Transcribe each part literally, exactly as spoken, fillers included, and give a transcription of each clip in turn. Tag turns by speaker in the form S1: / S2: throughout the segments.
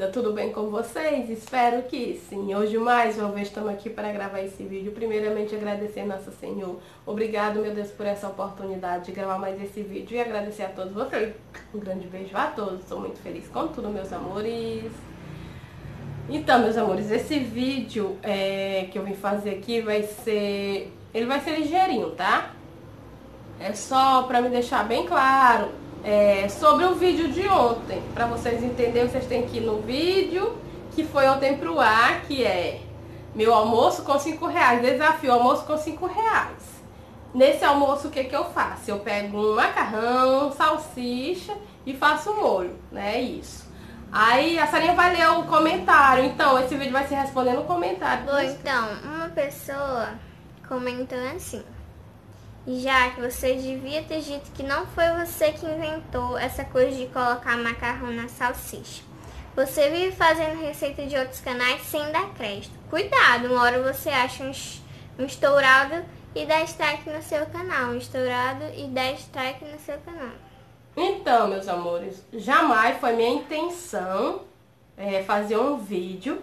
S1: Tudo bem com vocês? Espero que sim. Hoje mais uma vez estamos aqui para gravar esse vídeo. Primeiramente agradecer Nosso Senhor. Obrigado, meu Deus, por essa oportunidade de gravar mais esse vídeo. E agradecer a todos vocês. Um grande beijo a todos. Estou muito feliz com tudo, meus amores. Então, meus amores, esse vídeo é, que eu vim fazer aqui vai ser... Ele vai ser ligeirinho, tá? É só para me deixar bem claro. É, sobre o vídeo de ontem, para vocês entenderem, vocês têm que ir no vídeo que foi ontem pro ar, que é meu almoço com cinco reais, desafio almoço com cinco reais. Nesse almoço, o que que eu faço? Eu pego um macarrão, salsicha e faço um molho, né, isso. Aí a Sarinha vai ler o comentário, então esse vídeo vai ser respondendo o comentário.
S2: Bom, então, uma pessoa comentou assim: já que você devia ter dito que não foi você que inventou essa coisa de colocar macarrão na salsicha. Você vive fazendo receita de outros canais sem dar crédito. Cuidado, uma hora você acha um, um estourado e dá strike no seu canal. Um estourado e dá strike no seu canal.
S1: Então, meus amores, jamais foi minha intenção é, fazer um vídeo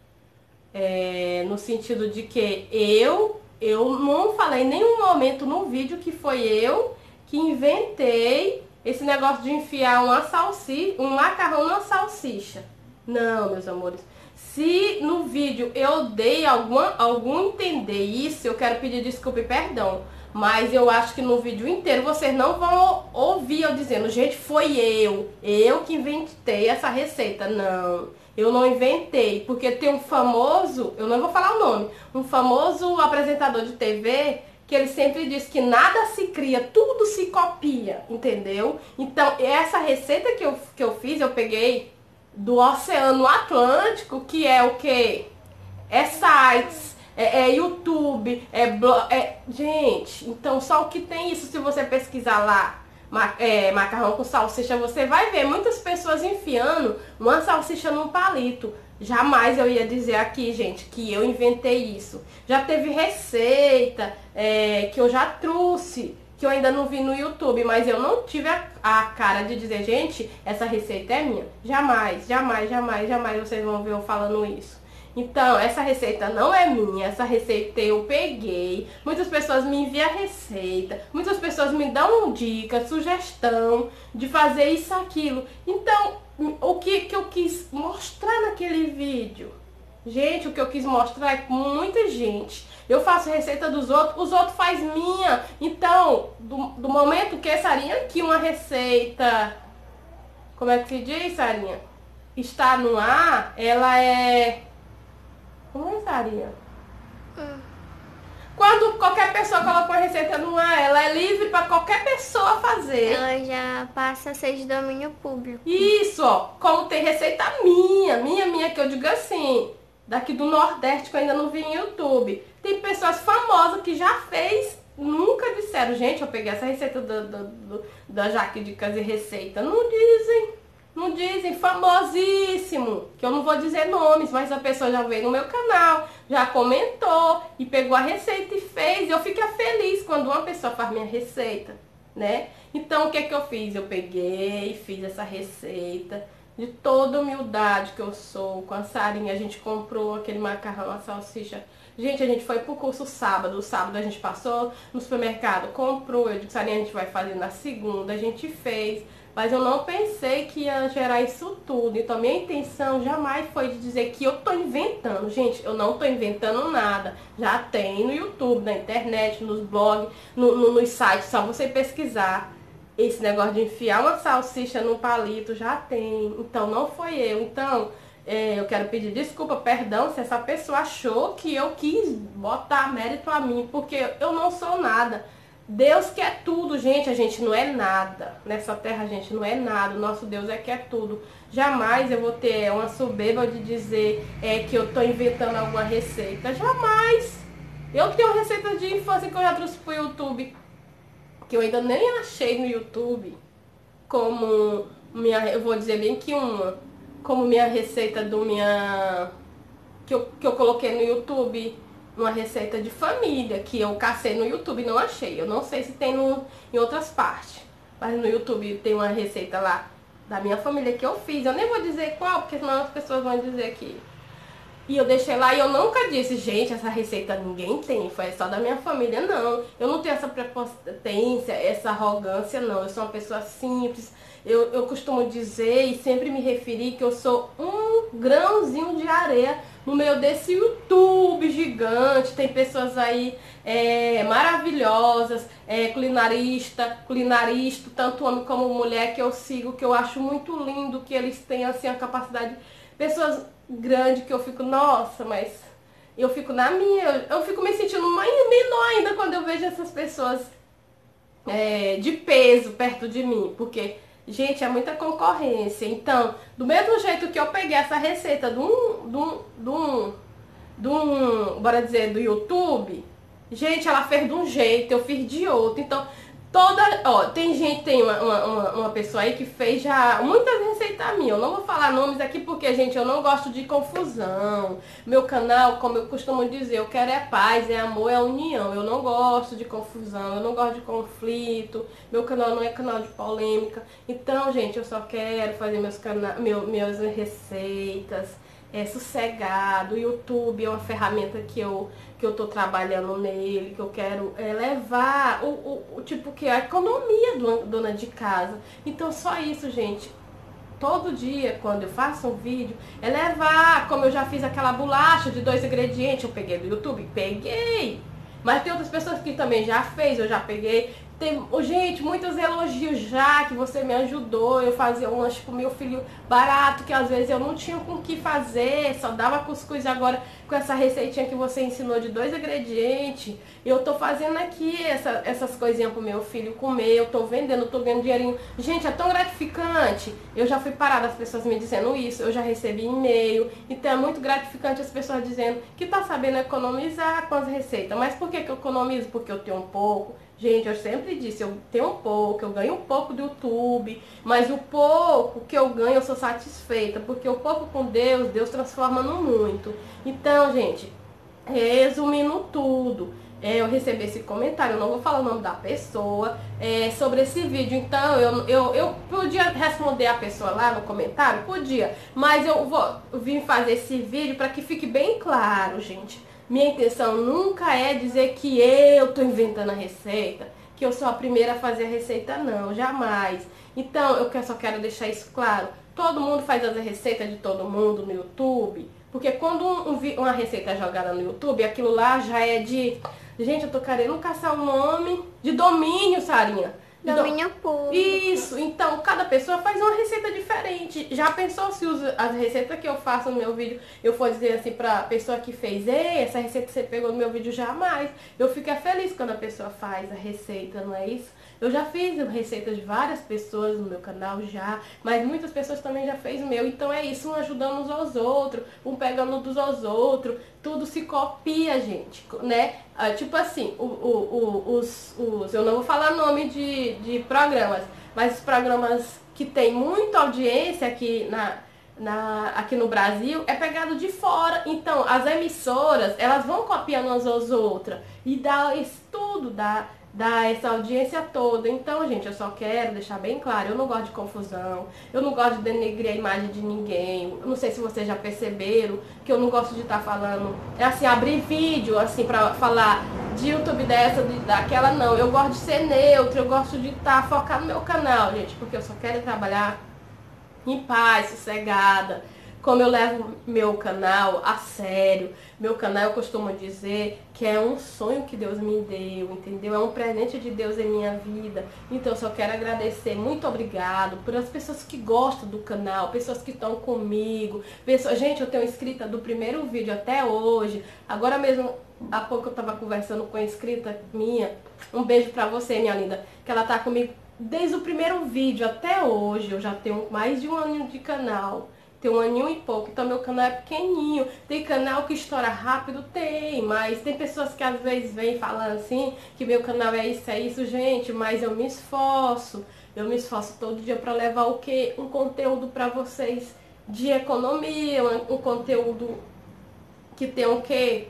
S1: é, no sentido de que eu... Eu não falei em nenhum momento no vídeo que foi eu que inventei esse negócio de enfiar uma salsicha, um macarrão na salsicha. Não, meus amores. Se no vídeo eu dei alguma, algum entender isso, eu quero pedir desculpa e perdão. Mas eu acho que no vídeo inteiro vocês não vão ouvir eu dizendo: gente, foi eu, eu que inventei essa receita. Não, eu não inventei, porque tem um famoso, eu não vou falar o nome, um famoso apresentador de T V que ele sempre diz que nada se cria, tudo se copia, entendeu? Então, essa receita que eu, que eu fiz, eu peguei do Oceano Atlântico, que é o quê? É sites... É, é YouTube, é blog, é... Gente, então só o que tem isso, se você pesquisar lá, ma, é, macarrão com salsicha, você vai ver muitas pessoas enfiando uma salsicha num palito. Jamais eu ia dizer aqui, gente, que eu inventei isso. Já teve receita é, que eu já trouxe, que eu ainda não vi no YouTube, mas eu não tive a, a cara de dizer: gente, essa receita é minha. Jamais, jamais, jamais, jamais vocês vão ver eu falando isso. Então, essa receita não é minha, essa receita eu peguei. Muitas pessoas me enviam a receita, muitas pessoas me dão dica, sugestão de fazer isso, aquilo. Então, o que, que eu quis mostrar naquele vídeo? Gente, o que eu quis mostrar é que muita gente... Eu faço receita dos outros, os outros fazem minha. Então, do, do momento que Sarinha aqui uma receita... Como é que se diz, Sarinha? Está no ar, ela é... Como é, Sarinha? Hum. Quando qualquer pessoa coloca uma receita no ar, ela é livre para qualquer pessoa fazer.
S2: Ela já passa a ser de domínio público.
S1: Isso, ó. Como tem receita minha, minha, minha, que eu digo assim, daqui do Nordeste, que eu ainda não vi em YouTube. Tem pessoas famosas que já fez, nunca disseram: gente, eu peguei essa receita do, do, do, da Jaque Dicas e Receita. Não dizem. Não dizem, famosíssimo, que eu não vou dizer nomes, mas a pessoa já veio no meu canal, já comentou e pegou a receita e fez. Eu fico feliz quando uma pessoa faz minha receita, né? Então, o que é que eu fiz? Eu peguei, fiz essa receita de toda humildade que eu sou, com a Sarinha. A gente comprou aquele macarrão, a salsicha. Gente, a gente foi pro curso sábado, o sábado a gente passou no supermercado, comprou. Eu disse: Sarinha, a gente vai fazer na segunda, a gente fez. Mas eu não pensei que ia gerar isso tudo. Então, minha intenção jamais foi de dizer que eu tô inventando. Gente, eu não tô inventando nada. Já tem no YouTube, na internet, nos blogs, no, no, nos sites. Só você pesquisar. Esse negócio de enfiar uma salsicha num palito, já tem. Então, não foi eu. Então, é, eu quero pedir desculpa, perdão, se essa pessoa achou que eu quis botar mérito a mim. Porque eu não sou nada. Deus quer tudo, gente, a gente não é nada. Nessa terra a gente não é nada, o nosso Deus é que é tudo. Jamais eu vou ter uma soberba de dizer é, que eu tô inventando alguma receita. Jamais. Eu tenho receitas de infância que eu já trouxe pro YouTube, que eu ainda nem achei no YouTube, como minha, eu vou dizer bem que uma, como minha receita do minha, que eu, que eu coloquei no YouTube, uma receita de família, que eu cacei no YouTube e não achei. Eu não sei se tem no, em outras partes, mas no YouTube tem uma receita lá da minha família que eu fiz. Eu nem vou dizer qual, porque senão as pessoas vão dizer que... E eu deixei lá e eu nunca disse, gente, essa receita ninguém tem, foi só da minha família, não. Eu não tenho essa prepotência, essa arrogância, não. Eu sou uma pessoa simples. Eu, eu costumo dizer e sempre me referir que eu sou um grãozinho de areia no meio desse YouTube gigante. Tem pessoas aí é, maravilhosas, é, culinarista, culinarista, tanto homem como mulher, que eu sigo, que eu acho muito lindo, que eles têm assim a capacidade. Pessoas grandes que eu fico, nossa, mas eu fico na minha, eu, eu fico me sentindo mais menor ainda quando eu vejo essas pessoas é, de peso perto de mim, porque, gente, é muita concorrência. Então, do mesmo jeito que eu peguei essa receita de um, de um, de um, de um, bora dizer, do YouTube, gente, ela fez de um jeito, eu fiz de outro. Então, toda, ó, tem gente, tem uma, uma, uma pessoa aí que fez já muitas receitas minhas. Eu não vou falar nomes aqui porque, gente, eu não gosto de confusão. Meu canal, como eu costumo dizer, eu quero é paz, é amor, é união. Eu não gosto de confusão, eu não gosto de conflito. Meu canal não é canal de polêmica. Então, gente, eu só quero fazer meus cana meu, minhas receitas. É sossegado. O YouTube é uma ferramenta que eu que eu tô trabalhando nele, que eu quero é, levar o, o, o tipo que é a economia do dona de casa. Então só isso, gente. Todo dia, quando eu faço um vídeo, é levar, como eu já fiz aquela bolacha de dois ingredientes, eu peguei do YouTube, peguei. Mas tem outras pessoas que também já fez, eu já peguei. Tem, oh, gente, muitos elogios já, que você me ajudou. Eu fazia um lanche pro meu filho barato, que às vezes eu não tinha com o que fazer, só dava cuscuz. E agora, com essa receitinha que você ensinou de dois ingredientes, eu tô fazendo aqui essa, essas coisinhas pro meu filho comer, eu tô vendendo, eu tô ganhando dinheirinho. Gente, é tão gratificante. Eu já fui parada, as pessoas me dizendo isso, eu já recebi e-mail. Então é muito gratificante as pessoas dizendo que tá sabendo economizar com as receitas. Mas por que que eu economizo? Porque eu tenho um pouco. Gente, eu sempre disse, eu tenho um pouco, eu ganho um pouco do YouTube, mas o pouco que eu ganho eu sou satisfeita, porque o pouco com Deus, Deus transforma no muito. Então, gente, resumindo tudo, é, eu recebi esse comentário, eu não vou falar o nome da pessoa, é, sobre esse vídeo. Então, eu, eu, eu podia responder a pessoa lá no comentário? Podia, mas eu vou eu vim fazer esse vídeo para que fique bem claro, gente. Minha intenção nunca é dizer que eu tô inventando a receita, que eu sou a primeira a fazer a receita, não, jamais. Então, eu só quero deixar isso claro. Todo mundo faz as receitas de todo mundo no YouTube, porque quando um, um, uma receita é jogada no YouTube, aquilo lá já é de... Gente, eu tô querendo caçar o nome de domínio, Sarinha.
S2: Domínio público.
S1: Isso, então cada pessoa faz uma receita diferente. Já pensou se os, as receitas que eu faço no meu vídeo, eu for dizer assim pra pessoa que fez, ei, essa receita que você pegou no meu vídeo, jamais. Eu fico feliz quando a pessoa faz a receita, não é isso? Eu já fiz receitas de várias pessoas no meu canal já, mas muitas pessoas também já fez o meu. Então é isso, um ajudando uns aos outros, um pegando dos aos outros, tudo se copia, gente, né? Ah, tipo assim, o, o, o, os, os, eu não vou falar nome de, de programas, mas os programas que tem muita audiência aqui, na, na, aqui no Brasil, é pegado de fora. Então, as emissoras, elas vão copiando umas às outras e dá isso tudo, dá... dá essa audiência toda. Então, gente, eu só quero deixar bem claro, eu não gosto de confusão, eu não gosto de denegrir a imagem de ninguém. Eu não sei se vocês já perceberam que eu não gosto de estar tá falando, é assim, abrir vídeo, assim, pra falar de YouTube dessa, de, daquela, não. Eu gosto de ser neutro, eu gosto de estar tá focado no meu canal, gente, porque eu só quero trabalhar em paz, sossegada. Como eu levo meu canal a sério, meu canal eu costumo dizer que é um sonho que Deus me deu, entendeu? É um presente de Deus em minha vida. Então eu só quero agradecer, muito obrigado por as pessoas que gostam do canal, pessoas que estão comigo, pessoas... Gente, eu tenho inscrita do primeiro vídeo até hoje, agora mesmo, há pouco eu tava conversando com a inscrita minha, um beijo pra você, minha linda, que ela tá comigo desde o primeiro vídeo até hoje. Eu já tenho mais de um ano de canal. Tem um aninho e pouco, então meu canal é pequenininho. Tem canal que estoura rápido? Tem, mas tem pessoas que às vezes vêm falando assim, que meu canal é isso, é isso, gente, mas eu me esforço. Eu me esforço todo dia para levar o quê? Um conteúdo para vocês de economia, um, um conteúdo que tem o quê?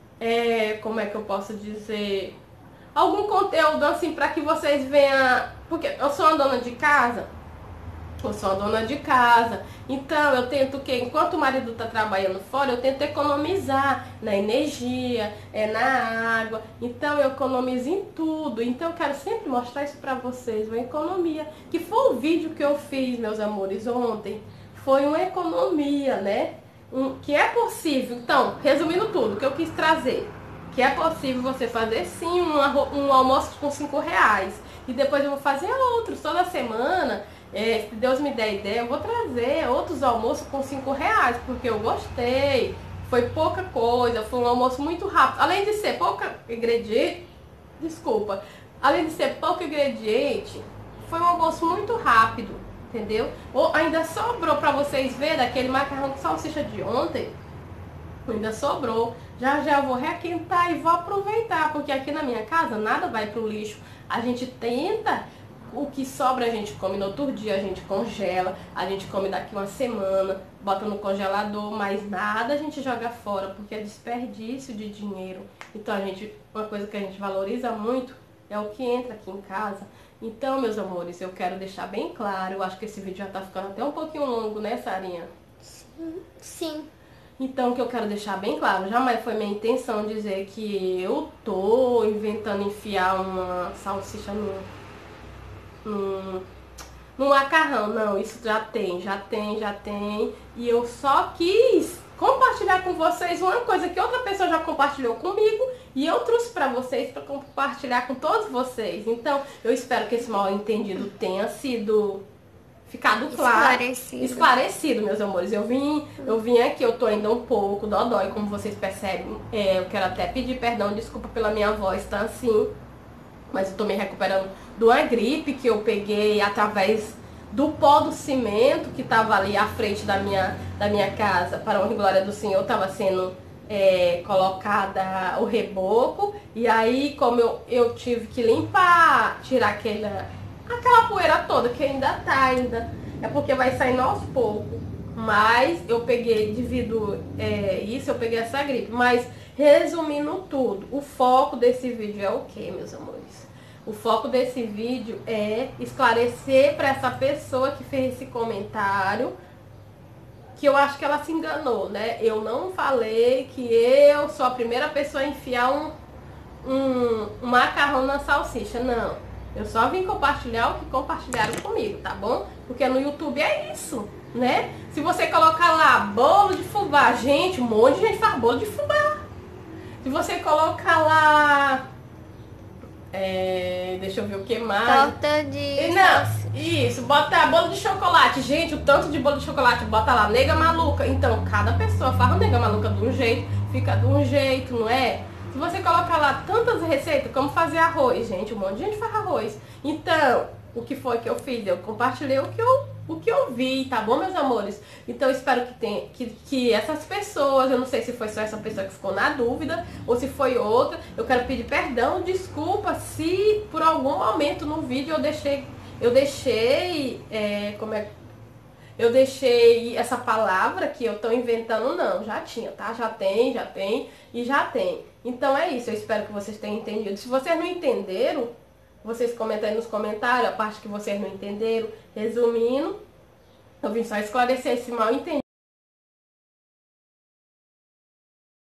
S1: É, como é que eu posso dizer? Algum conteúdo assim para que vocês venham... Porque eu sou uma dona de casa... Eu sou a dona de casa, então eu tento que, enquanto o marido está trabalhando fora, eu tento economizar na energia, é, na água, então eu economizo em tudo. Então eu quero sempre mostrar isso para vocês, uma economia, que foi o vídeo que eu fiz, meus amores, ontem, foi uma economia, né? Um, que é possível, então, resumindo tudo, que eu quis trazer, que é possível você fazer sim um, um almoço com cinco reais, e depois eu vou fazer outros, toda semana. É, se Deus me der ideia, eu vou trazer outros almoços com cinco reais, porque eu gostei, foi pouca coisa, foi um almoço muito rápido, além de ser pouca ingrediente, desculpa, além de ser pouco ingrediente, foi um almoço muito rápido, entendeu? Ou ainda sobrou pra vocês verem daquele macarrão com salsicha de ontem, ainda sobrou, já já eu vou requentar e vou aproveitar, porque aqui na minha casa nada vai pro lixo, a gente tenta. O que sobra a gente come no outro dia, a gente congela, a gente come daqui uma semana, bota no congelador, mas nada a gente joga fora, porque é desperdício de dinheiro. Então a gente, uma coisa que a gente valoriza muito é o que entra aqui em casa. Então, meus amores, eu quero deixar bem claro, eu acho que esse vídeo já tá ficando até um pouquinho longo, né, Sarinha?
S2: Sim. Sim.
S1: Então, o que eu quero deixar bem claro, jamais foi minha intenção dizer que eu tô inventando enfiar uma salsicha no... No, no macarrão, não, isso já tem, já tem, já tem. E eu só quis compartilhar com vocês uma coisa que outra pessoa já compartilhou comigo e eu trouxe pra vocês para compartilhar com todos vocês. Então, eu espero que esse mal entendido tenha sido ficado claro,
S2: esclarecido,
S1: esclarecido meus amores. Eu vim, eu vim aqui, eu tô ainda um pouco dodói, como vocês percebem. É, eu quero até pedir perdão, desculpa pela minha voz, tá assim. Mas eu tô me recuperando de uma gripe que eu peguei através do pó do cimento que tava ali à frente da minha, da minha casa. Para a honra e glória do Senhor, tava sendo é, colocada o reboco. E aí, como eu, eu tive que limpar, tirar aquela, aquela poeira toda, que ainda tá, ainda. É porque vai saindo aos poucos. Mas eu peguei, devido é, isso, eu peguei essa gripe. Mas, resumindo tudo, o foco desse vídeo é o que, meus amores? O foco desse vídeo é esclarecer para essa pessoa que fez esse comentário, que eu acho que ela se enganou, né? Eu não falei que eu sou a primeira pessoa a enfiar um, um, um macarrão na salsicha, não. Eu só vim compartilhar o que compartilharam comigo, tá bom? Porque no YouTube é isso, né? Se você colocar lá bolo de fubá, gente, um monte de gente faz bolo de fubá. Se você colocar lá... É, deixa eu ver o que mais.
S2: Torta de...
S1: Não, isso, bota bolo de chocolate. Gente, o tanto de bolo de chocolate, bota lá, nega maluca. Então, cada pessoa faz uma nega maluca de um jeito, fica de um jeito, não é? Se você colocar lá tantas receitas, como fazer arroz, gente, um monte de gente faz arroz. Então, o que foi que eu fiz? Eu compartilhei o que eu, o que eu vi, tá bom, meus amores? Então, eu espero que, tenha, que, que essas pessoas, eu não sei se foi só essa pessoa que ficou na dúvida, ou se foi outra, eu quero pedir perdão, desculpa se por algum momento no vídeo eu deixei, eu deixei, é, como é, eu deixei essa palavra que eu tô inventando, não, já tinha, tá? Já tem, já tem e já tem. Então é isso, eu espero que vocês tenham entendido. Se vocês não entenderam, vocês comentem aí nos comentários a parte que vocês não entenderam. Resumindo, eu vim só esclarecer esse mal entendido.